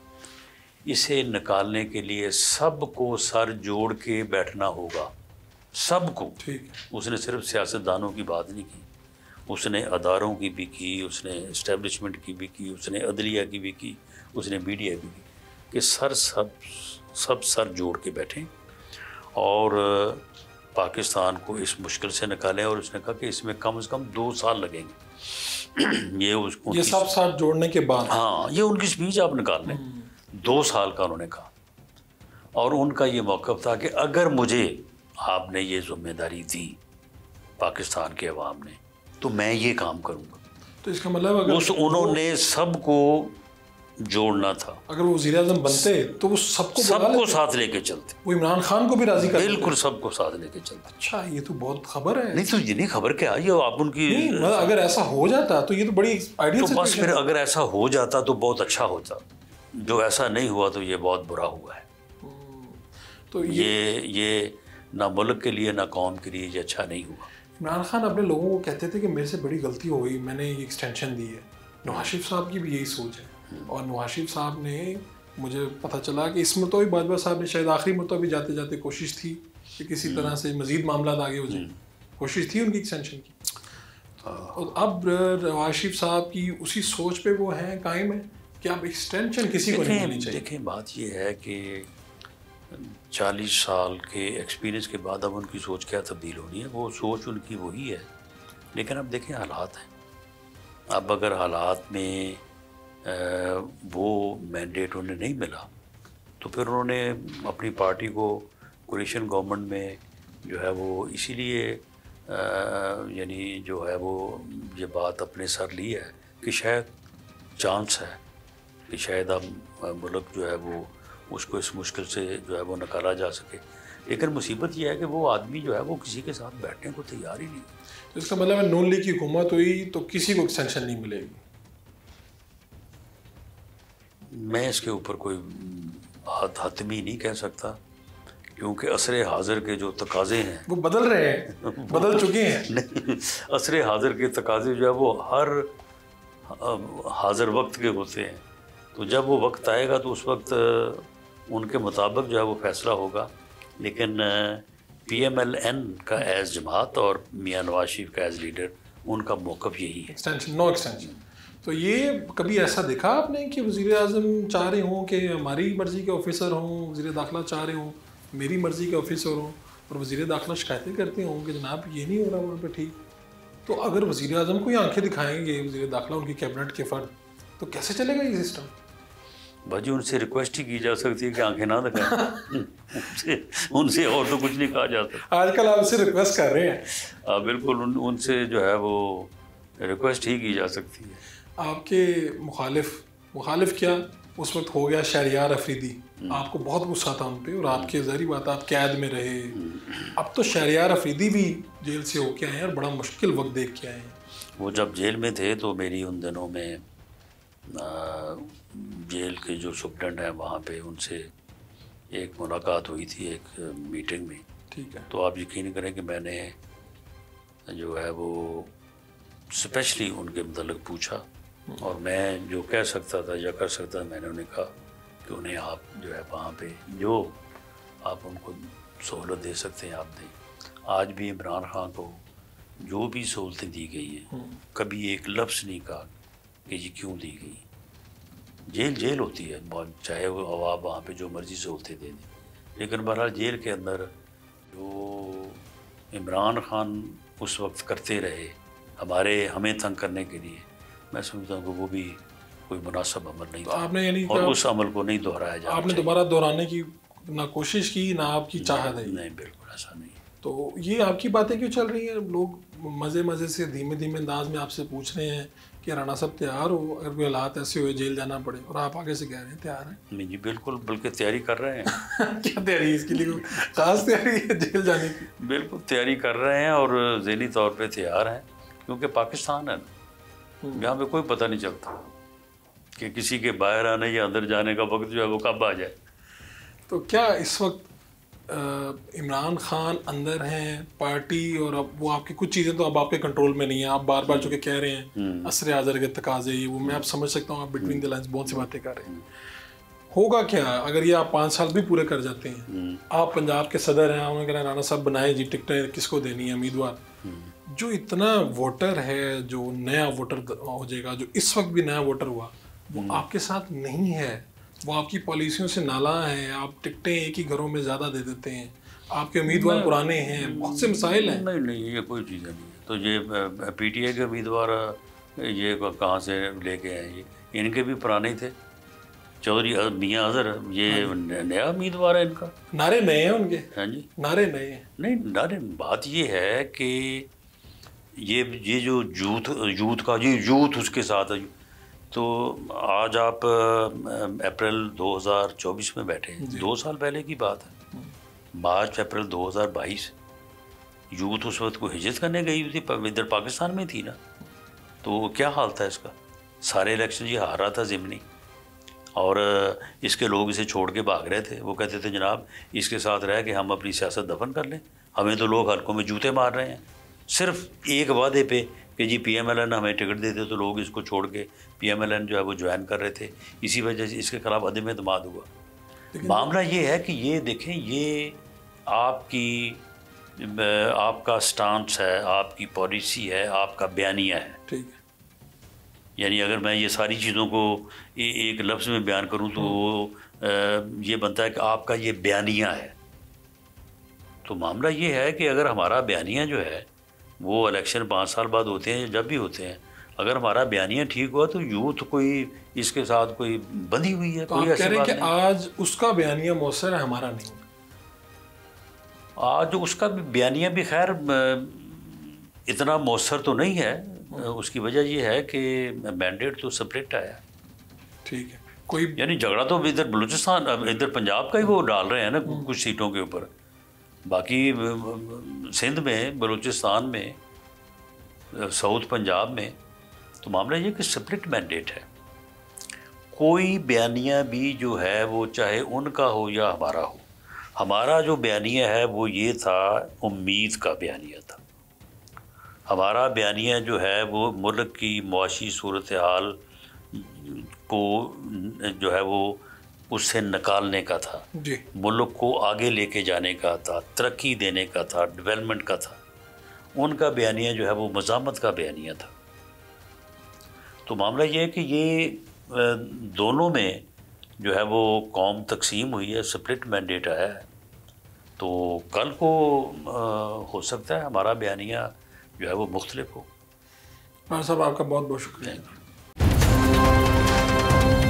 इसे निकालने के लिए सबको सर जोड़ के बैठना होगा, सबको। ठीक। उसने सिर्फ सियासतदानों की बात नहीं की, उसने अदारों की भी की, उसने इस्टेब्लिशमेंट की भी की, उसने अदलिया की भी की, उसने मीडिया की भी, कि सब सर जोड़ के बैठें और पाकिस्तान को इस मुश्किल से निकालें। और उसने कहा कि इसमें कम से कम 2 साल लगेंगे। ये सब साथ जोड़ने के बाद, हाँ, ये उनकी स्पीच आप निकाल लें, 2 साल का उन्होंने कहा। और उनका ये मौक़िफ़ था कि अगर मुझे आपने ये जिम्मेदारी दी पाकिस्तान के अवाम ने, तो मैं ये काम करूँगा। तो इसका मतलब अगर उन्होंने सबको जोड़ना था। अगर वो वज़ीर-ए-आज़म बनते तो वो सबको साथ लेके चलते, वो इमरान खान को भी राजी कर, बिल्कुल सबको साथ लेके चलते। अच्छा, ये तो बहुत खबर है। नहीं तो ये नहीं खबर क्या, ये आप उनकी अगर ऐसा हो जाता तो ये तो बड़ी आइडियल तो बस फिर अगर ऐसा हो जाता तो बहुत अच्छा होता। जो ऐसा नहीं हुआ तो ये बहुत बुरा हुआ है। तो ये ना मुल्क के लिए ना कौम के लिए ये अच्छा नहीं हुआ। इमरान खान अपने लोगों को कहते थे कि मेरे से बड़ी गलती हो गई, मैंने ये एक्सटेंशन दी है। नवाज शरीफ साहब की भी यही सोच है। और नवाज शरीफ साहब ने, मुझे पता चला कि इस मरतबा भी बाजवा साहब ने शायद आखिरी मरतबा भी जाते जाते कोशिश थी कि किसी तरह से मज़ीद मामला आगे हो जाए, कोशिश थी उनकी एक्सटेंशन की। और अब नवाज शरीफ साहब की उसी सोच पे वो हैं, कायम है कि अब एक्सटेंशन किसी को नहीं मिलनी चाहिए। देखें, बात ये है कि 40 साल के एक्सपीरियंस के बाद अब उनकी सोच क्या तब्दील होनी है, वो सोच उनकी वही है। लेकिन अब देखें हालात हैं, अब अगर हालात में वो मैंडेट उन्हें नहीं मिला तो फिर उन्होंने अपनी पार्टी को कोalition गवर्नमेंट में जो है वो इसीलिए यानी जो है वो ये बात अपने सर ली है कि शायद चांस है कि शायद अब मुल्क जो है वो उसको इस मुश्किल से जो है वो निकाला जा सके। लेकिन मुसीबत ये है कि वो आदमी जो है वो किसी के साथ बैठने को तैयार ही नहीं। तो इसका मतलब है नून लीग की हुकूमत हुई तो किसी को एक्सटेंशन नहीं मिलेगी। मैं इसके ऊपर कोई हतमी नहीं कह सकता, क्योंकि असरे हाजिर के जो तकाजे हैं वो बदल रहे हैं, बदल चुके हैं। नहीं, असरे हाजिर के तकाजे जो है वो हर हाजिर वक्त के होते हैं। तो जब वो वक्त आएगा तो उस वक्त उनके मुताबिक जो है वो फैसला होगा। लेकिन PMLN का एज जमात और मियां नवाज शरीफ का एज लीडर, उनका मौक़िफ़ यही है, एक्सटेंशन, नो एक्सटेंशन। तो ये कभी ऐसा देखा आपने कि वज़ीर-ए-आज़म चाह रहे हों कि हमारी मर्ज़ी के ऑफिसर हों, वज़ीर दाखिला चाह रहे हों मेरी मर्ज़ी के ऑफिसर हों, और वज़ीर दाखिला शिकायतें करते हों कि जनाब ये नहीं हो रहा वहाँ पर ठीक। तो अगर वज़ीर-ए-आज़म को ही आंखें दिखाएंगे वज़ीर दाखिला, उनकी कैबिनेट के फ़र्द, तो कैसे चलेगा ये सिस्टम? भाजी उनसे रिक्वेस्ट ही की जा सकती है कि आंखें ना दिखाएं। उनसे और तो कुछ नहीं कहा जा सकता। आजकल आप उनसे रिक्वेस्ट कर रहे हैं? बिल्कुल, उनसे जो है वो रिक्वेस्ट ही की जा सकती है। आपके मुखालिफ क्या उस वक्त हो गया शहरियार अफरीदी, आपको बहुत गुस्सा था उन पे और आपके ज़ाहिर बात आप कैद में रहे। अब तो शहरियार अफरीदी भी जेल से होके आए हैं और बड़ा मुश्किल वक्त देख के आए हैं। वो जब जेल में थे तो मेरी उन दिनों में जेल के जो सुप्रेंट हैं वहाँ पे उनसे एक मुलाकात हुई थी एक मीटिंग में। ठीक है। तो आप यकीन करें कि मैंने जो है वो स्पेशली उनके मतलब पूछा और मैं जो कह सकता था या कर सकता था मैंने उन्हें कहा कि उन्हें आप जो है वहाँ पे जो आप उनको सहूलत दे सकते हैं आप दें। आज भी इमरान खान को जो भी सहूलतें दी गई हैं कभी एक लफ्ज़ नहीं कहा कि ये क्यों दी गई। जेल होती है, चाहे वो अवाब वहाँ पे जो मर्ज़ी सहूलतें दे दें, लेकिन बहरहाल जेल के अंदर जो इमरान खान उस वक्त करते रहे हमें तंग करने के लिए, मैं समझता हूँ कि वो भी कोई मुनासिब अमल नहीं तो था आपने यानी और उस अमल को नहीं दोहराया जाना आपने दोबारा दोहराने की ना कोशिश की ना आपकी चाहत है? नहीं, बिल्कुल ऐसा नहीं। तो ये आपकी बातें क्यों चल रही हैं? लोग मज़े से धीमे धीमे अंदाज में आपसे पूछ रहे हैं कि राणा साहब तैयार हो अगर कोई हालात ऐसे हुए जेल जाना पड़े, और आप आगे से कह रहे हैं तैयार हैं। नहीं जी बिल्कुल, बल्कि तैयारी कर रहे हैं। क्या तैयारी है इसके लिए? कोई खास तैयारी है जेल जाने की? बिल्कुल तैयारी कर रहे हैं और ज़हनी तौर पे तैयार हैं, क्योंकि पाकिस्तान है ना, यहाँ पे कोई पता नहीं चलता कि किसी के बाहर आने या अंदर जाने का वक्त जो है वो कब आ जाए। तो क्या इस वक्त इमरान खान अंदर हैं पार्टी, और अब वो आपकी कुछ चीज़ें तो अब आपके कंट्रोल में नहीं है, आप बार बार जो कि कह रहे हैं असर आज़र के तकाजे, ये वो मैं आप समझ सकता हूँ, आप बिटवीन द लाइन्स बहुत सी बातें कर रहे हैं। होगा क्या अगर ये आप 5 साल भी पूरे कर जाते हैं, आप पंजाब के सदर हैं, उन्होंने कहा राणा साहब बनाए जी, टिकटें किसको देनी है उम्मीदवार, जो इतना वोटर है, जो नया वोटर हो जाएगा, जो इस वक्त भी नया वोटर हुआ वो आपके साथ नहीं है, वो आपकी पॉलिसियों से नाला है, आप टिकटें एक ही घरों में ज़्यादा दे देते हैं, आपके उम्मीदवार पुराने हैं, बहुत से मसाइल हैं। नहीं, ये कोई चीज़ नहीं है। तो ये पीटीआई के उम्मीदवार ये कहाँ से लेके आए? ये इनके भी पुराने थे, चौधरी मियाँ अजहर, ये नया उम्मीदवार है इनका। नारे नए हैं उनके? हाँ जी, नारे नए हैं। नहीं नारे, बात ये है कि ये जो यूथ का ये यूथ उसके साथ है। तो आज आप अप्रैल 2024 में बैठे हैं, 2 साल पहले की बात है, मार्च अप्रैल 2022, यूथ उस वक्त को हिजरत करने गई थी, इधर पाकिस्तान में थी ना। तो क्या हाल था इसका? सारे इलेक्शन ये हार रहा था ज़िमनी, और इसके लोग इसे छोड़ के भाग रहे थे। वो कहते थे जनाब इसके साथ रह के हम अपनी सियासत दफन कर लें, हमें तो लोग हल्कों में जूते मार रहे हैं। सिर्फ एक वादे पे कि जी PMLN हमें टिकट देते तो लोग इसको छोड़ के PMLN जो है वो ज्वाइन कर रहे थे। इसी वजह से इसके खिलाफ अदम एतमाद हुआ। मामला ये है कि ये देखें, ये आपका स्टांस है, आपकी पॉलिसी है, आपका बयानिया है। ठीक है। यानी अगर मैं ये सारी चीज़ों को एक लफ्ज़ में बयान करूं तो ये बनता है कि आपका ये बयानिया है। तो मामला ये है कि अगर हमारा बयानिया जो है वो इलेक्शन 5 साल बाद होते हैं, जब भी होते हैं, अगर हमारा बयानिया ठीक हुआ तो यूथ कोई इसके साथ कोई बंधी हुई है। तो कोई आप कह रहे हैं कि नहीं। आज उसका बयानिया मौसर है, हमारा नहीं। आज उसका बयानिया भी खैर इतना मौसर तो नहीं है। उसकी वजह यह है कि मैंडेट तो सेपरेट आया। ठीक है। कोई यानी झगड़ा तो इधर बलूचिस्तान, इधर पंजाब का ही वो डाल रहे हैं ना कुछ सीटों के ऊपर। बाकी सिंध में, बलूचिस्तान में, साउथ पंजाब में तो मामला ये कि सेपरेट मैंडेट है। कोई बयानिया भी जो है वो चाहे उनका हो या हमारा हो, हमारा जो बयानिया है वो ये था, उम्मीद का बयानिया था। हमारा बयानिया जो है वो मुल्क की मुआशी सूरत हाल को जो है वो उससे निकालने का था जी, मुल्क को आगे लेके जाने का था, तरक्की देने का था, डेवलपमेंट का था। उनका बयानिया जो है वो मज़ामत का बयानिया था। तो मामला ये है कि ये दोनों में जो है वो कौम तकसीम हुई है, सेपरेट मैंडेट आया है। तो कल को हो सकता है हमारा बयानिया जो है वो मुख्तलिफ हो। साहब आपका बहुत बहुत शुक्रिया। Thank you.